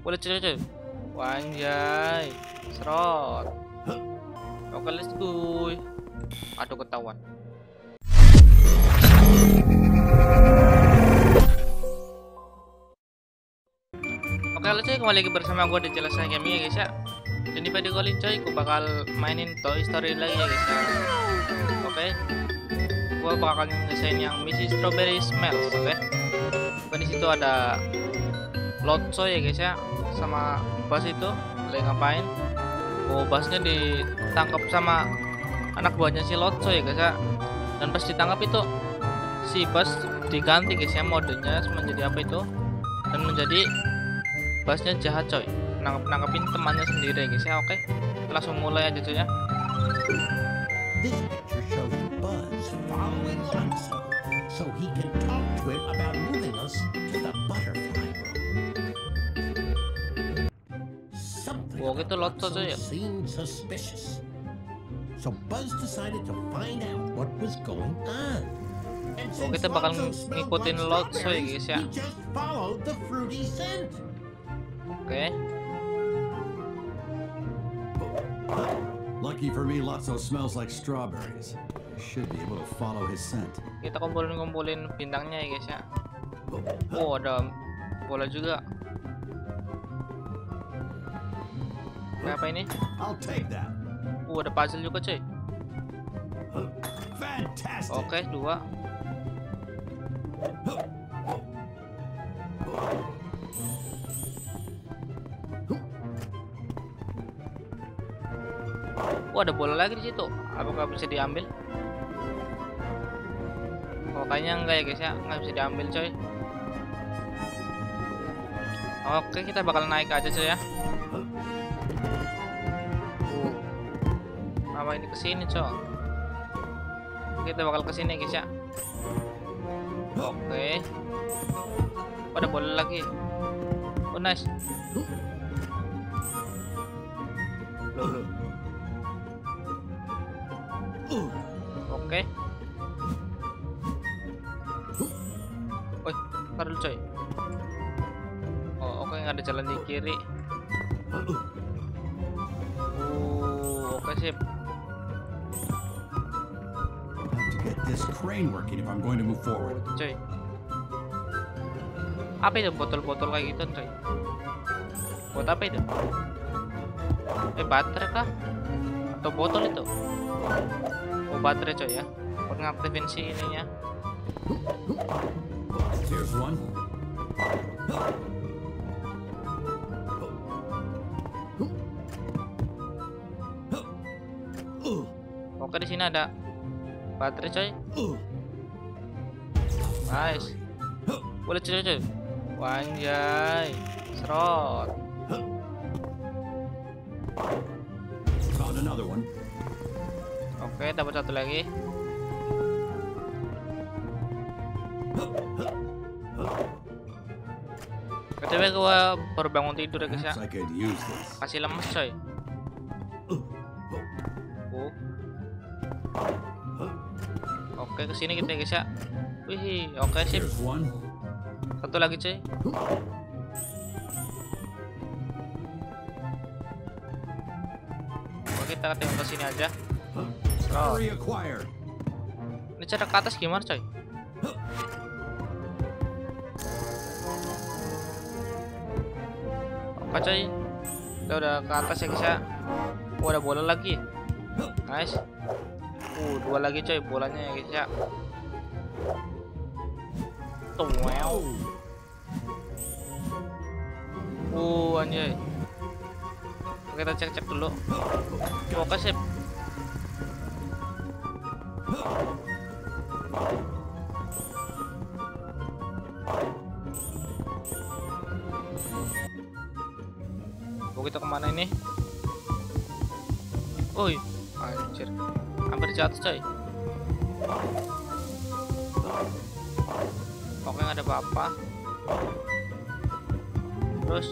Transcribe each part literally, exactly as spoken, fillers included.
Boleh cuy cuy. Wanjay. Serot. Oke, let's go. Aduh, ketahuan. Oke, halo cuy, kembali lagi bersama gue di Jelas Gaming ya guys ya. Dan di video kali cuy, gue bakal mainin Toy Story lagi ya guys ya. Oke, gue bakal nyelesain yang misi Strawberry Smells. Oke, oke, di situ ada Lotso ya guys ya, sama Bas itu lagi ngapain? Oh, Basnya ditangkap sama anak buahnya si Lotso ya guys ya. Dan pas ditangkap itu si Bas diganti guys ya, modenya menjadi apa itu? Dan menjadi Basnya jahat coy, nangkep nangkepin temannya sendiri ya guys ya. Oke, langsung mulai aja coy ya. This picture shows Buzz following Lotso so he can talk to him about moving us to the butterfly room. Something Wow, gitu about Lotso Lotso tuh ya. seemed suspicious. So Buzz decided to find out what was going on. And Oh, since kita bakal Lotso smelled ngikutin like Lotso ya strawberries, guys ya. he just followed the fruity scent. Oke, Lucky for me, Lotso smells like strawberries. I should be able to follow his scent. kita kumpulin-kumpulin bintangnya ya guys ya. Oh, ada bola juga. Kayak apa ini? I'll take that. Oh, ada puzzle juga cuy. Fantastic. Oke, dua. Oh, ada bola lagi di situ. Apakah bisa diambil? Oh, kayaknya enggak ya guys ya, nggak bisa diambil coy. Oke, kita bakal naik aja coy ya. Uh, apa ini kesini coy? Kita bakal kesini guys ya. Oke. Oh, ada bola lagi. Oh, nice. Loh, loh. Oke. Woi, ntar dulu coy. Oh, oke, nggak ada jalan di kiri. Uh, oke sip. Have to get this crane working if I'm going to move forward. Coy. Apa itu botol-botol kayak gitu coy? Buat apa itu? Eh, baterai kah? Atau botol itu? Oh, baterai coy ya. Buat ngaktifin si ininya. Here's one. Oke, di sini ada baterai coy. Nice. Boleh coy coy. Wanjay. Serot. Found another one. Oke, dapat satu lagi. B T W gua baru bangun tidur ya guys ya. Perhaps I could use this. Kasih lemes coy. Oh. Oke, kesini kita ya guys ya. Wih, oke sip. Here's one. Satu lagi coy. Oke, kita tengok ke sini aja. Discovery acquired. Ini cara ke atas gimana coy? Oke coy, kita udah ke atas ya guys ya. Oh, ada bola lagi. Nice. Uh, dua lagi coy bolanya ya guys ya. Tuh, wow. Uh, anjay. Oke, kita cek-cek dulu. Oke sip. Oh, kita kemana ini? Oi, anjir, hampir jatuh coy. Oke, nggak ada apa-apa. Terus,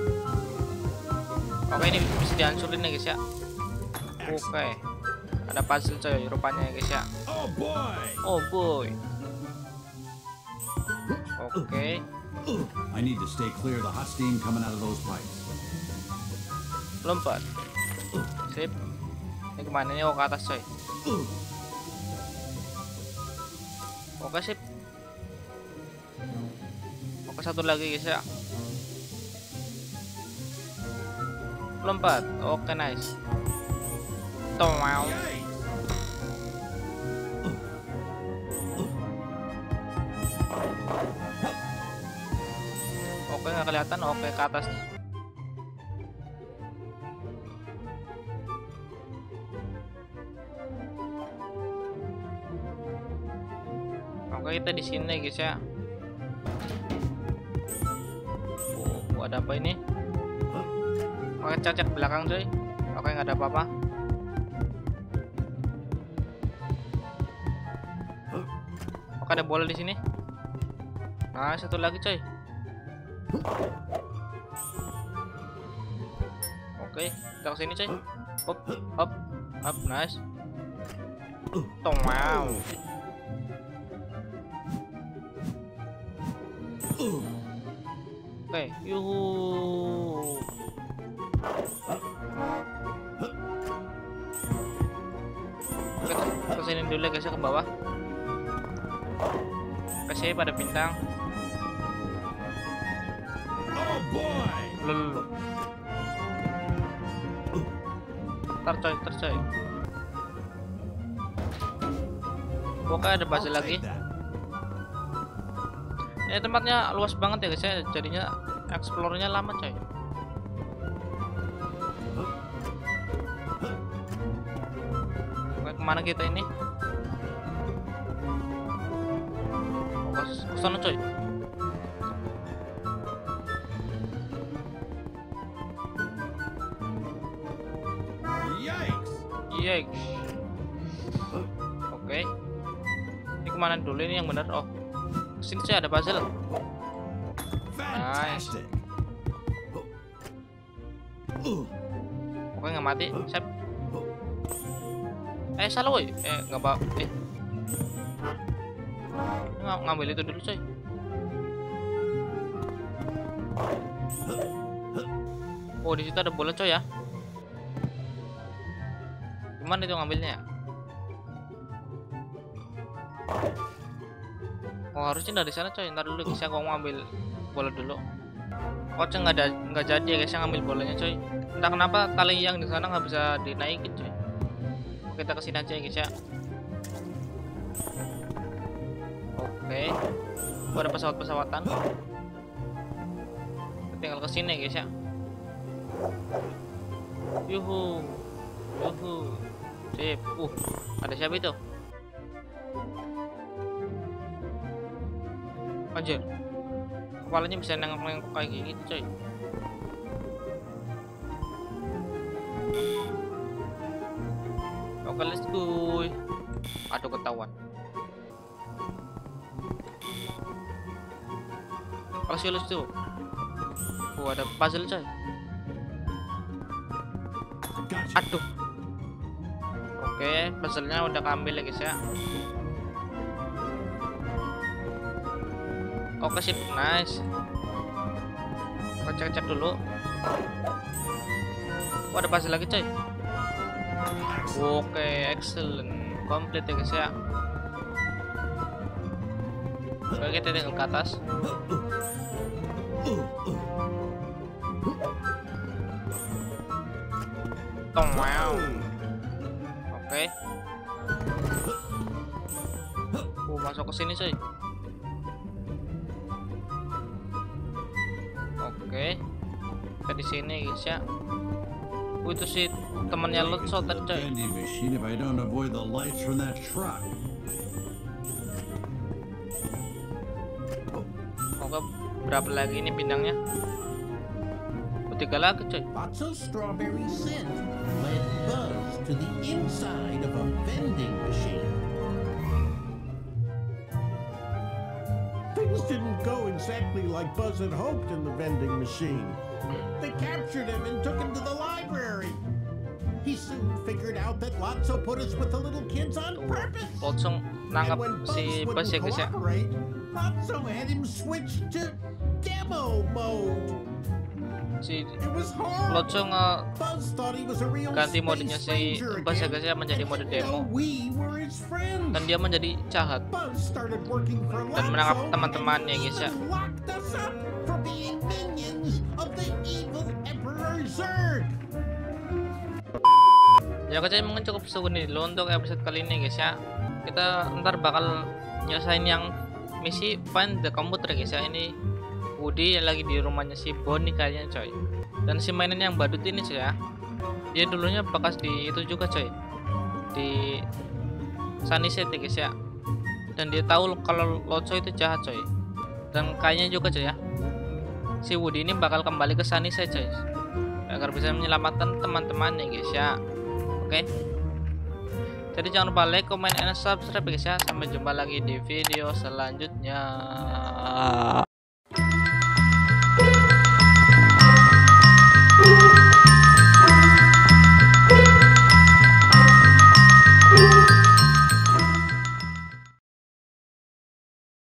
oke, ini bisa dihancurin ya guys ya. Oke, ada puzzle coy rupanya ya guys ya. Oh boy. Oh boy. Oke. I need to stay clear of the hot steam coming out of those pipes. Lompat. Sip. Ini kemana nih? Oh, ke atas coy. Oke sip. Oke, satu lagi guys ya. Lompat. Oke, nice. Wow. Oke, nggak kelihatan. Oke, ke atas. Oke, kita di sini guys ya. Oh, ada apa ini? Oke, cek belakang coy. Oke, nggak ada apa-apa. Oke, ada bola di sini. Nah, satu lagi coy. Oke, kita ke sini coy. Hop, hop, hop, nice. Wow. Oke, yuhu. Oke, kesini dulu guys ya, ke bawah. Kasih pada bintang. Oh boy! Lul. Ntar coy, ntar coy. Oke, ada base lagi. Ini tempatnya luas banget ya guys ya, jadinya explore-nya lama coy. Oke, kemana kita ini? Oke, ke sana coy. Yikes! Yikes. Oke. Ini kemana dulu ini yang benar? Oh, sini sih ada puzzle. Nice. Fantastic! Oke, nggak mati. Sip. Eh, salah woi. Eh, nggak bawa. Eh. Ng ngambil itu dulu coy. Oh, di situ ada bola coy ya. Gimana itu ngambilnya? Oh, harusnya dari sana coy. Ntar dulu guys ya, gua mau ambil bola dulu. Kocak nggak ada, nggak jadi ya guys yang ngambil bolanya coy. Entah kenapa tali yang di sana nggak bisa dinaikin coy. Kita kesini aja ya guys ya. Oke, gua ada pesawat-pesawatan. Tinggal kesini ya guys ya. Yuhu, yuhu, sip. Uh, ada siapa itu? Anjir, kepalanya bisa nengok-nengok kayak gitu coy. Oke, let's go. Aduh, ketahuan. Kasih lu tuh. Oh, ada puzzle coy. Aduh. Oke, puzzle-nya udah keambil ya guys ya. Oke, sip, nice. Kita cek-cek dulu. Oh, ada puzzle lagi coy. Oke, excellent. Komplit ya guys ya. Oke, kita tinggal ke atas. Wow. Oke. Oh, masuk ke sini coy. Oke. Kita di sini guys ya. Oh, itu sih temannya Lutso tadi coy. Vending machine if I don't avoid the lights from that truck. Oke, berapa lagi ini bintangnya? Tiga lagi coy. Lotso's strawberry scent led Buzz to the inside of a vending machine. Things didn't go exactly like Buzz had hoped in the vending machine. They captured him and took him to the library. He soon figured out that Lotso put us with the little kids on purpose. Langsung And nangkap when si Buzz Buzz ya wouldn't guys ya. cooperate, Lotso had him switched to demo mode. Si It was horrible. Lotso nge Buzz thought he was a real ganti space modenya si ranger Buzz ya again. guys ya, menjadi mode Didn't demo, know we were his friends. dan dia menjadi jahat Buzz started working for dan menangkap Lotso teman-temannya and guys ya. even locked us up for being minions of the evil Emperor Zurg. Ya guys, mungkin cukup segini dulu untuk episode kali ini guys ya. Kita ntar bakal nyelesain yang misi find the computer guys ya. Ini Woody yang lagi di rumahnya si Bonnie kayaknya coy. Dan si mainan yang badut ini coy ya, dia dulunya bekas di itu juga coy, di Sunnyside ya guys ya. Dan dia tahu kalau Lotso itu jahat coy. Dan kayaknya juga coy ya, si Woody ini bakal kembali ke Sunnyside coy, agar bisa menyelamatkan teman-temannya guys ya. Oke, jadi jangan lupa like, comment, and subscribe guys ya. Sampai jumpa lagi di video selanjutnya.